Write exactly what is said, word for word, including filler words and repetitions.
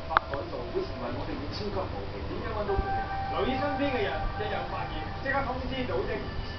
法改造會成為我哋嘅超級武器。點樣揾到佢哋？留意身邊嘅人，一有發現即刻通知組織。